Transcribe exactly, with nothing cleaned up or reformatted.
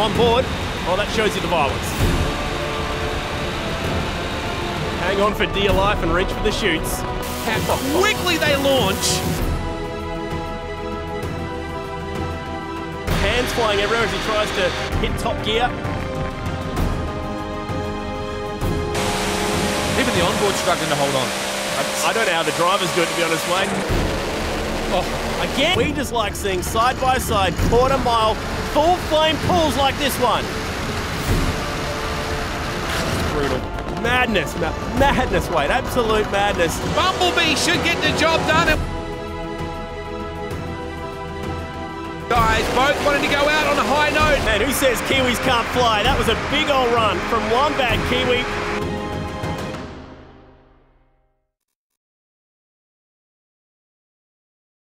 on board. Well, that shows you the violence. Hang on for dear life and reach for the chutes. How quickly they launch. Hands flying everywhere as he tries to hit top gear. Even the onboard struggling to hold on. I, I don't know how the drivers do it, to be honest, mate. Oh, again, we just like seeing side-by-side, quarter-mile, full-flame pulls like this one. Brutal. Madness, ma madness, Wade, absolute madness. Bumblebee should get the job done. Guys, both wanting to go out on a high note. Man, who says Kiwis can't fly? That was a big old run from one bad Kiwi